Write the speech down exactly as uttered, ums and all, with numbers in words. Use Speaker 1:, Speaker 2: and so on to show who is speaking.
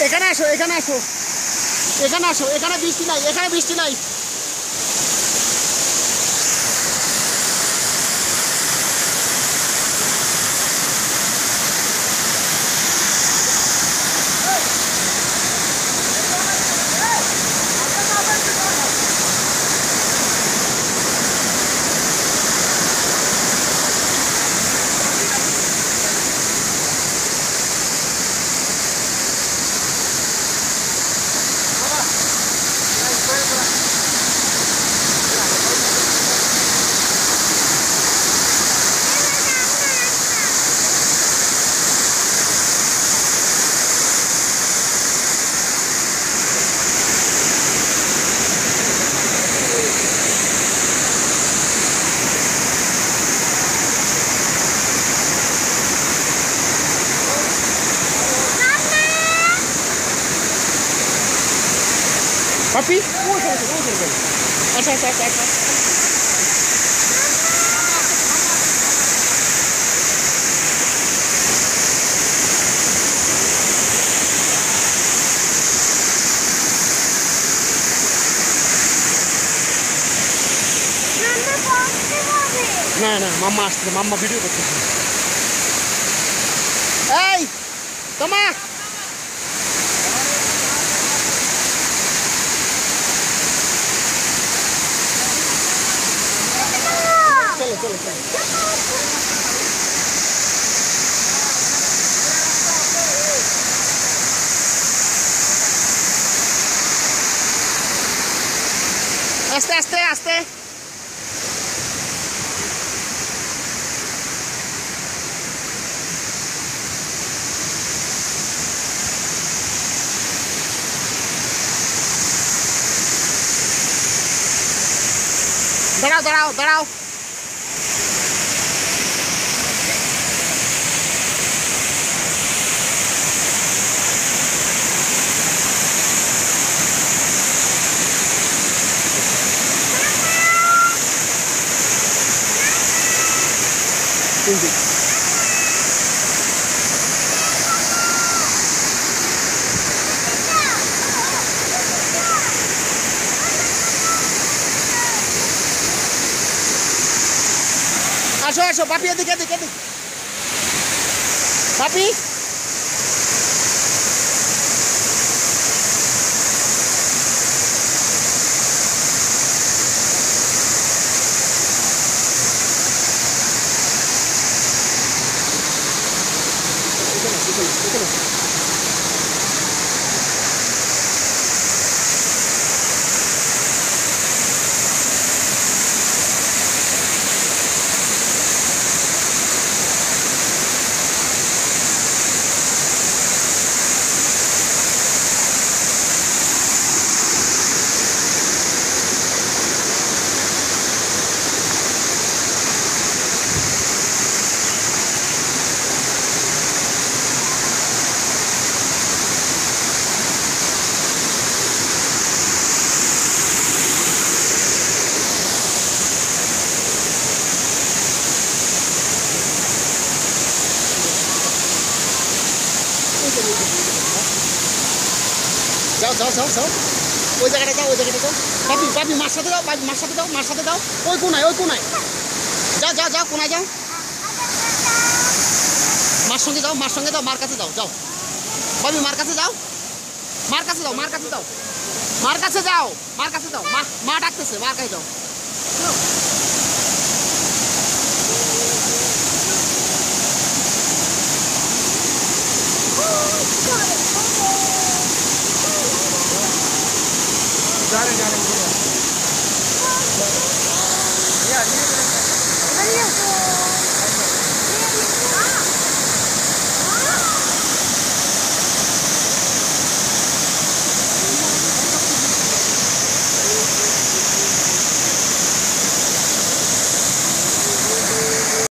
Speaker 1: এখানে আসো এখানে আসো এখানে আসো এখানে বৃষ্টি নাই এখানে বৃষ্টি নাই Papi, uy, uy, uy, uy. Asa, asa, asa, asa. না না মাম্মা আসছে মাম্মা ভিডিও করতেছে এই তোমা চলো চলো চলো আস্তে আস্তে আস্তে দাঁড়াও দাঁড়াও দাঁড়াও আসো আসো পাপি এদিকে এদিকে এদিকে পাপি যাও যাও যাও যাও ওই জায়গাটা যাও ওই জায়গাটা যাও পাপি পাপি মার সাথে যাও পাপি মার সাথে যাও মার সাথে যাও ওই কোনায় ওই কোনায় যাও যাও যাও কোনায় যাও মার সঙ্গে যাও মার সঙ্গে যাও মার কাছে যাও যাও পাপি মার কাছে যাও মার কাছে যাও মার কাছে যাও মার কাছে যাও মার কাছে যাও মা মা ডাকতেছে মার কাছে যাও Darling, darling, yeah. Yeah, yeah.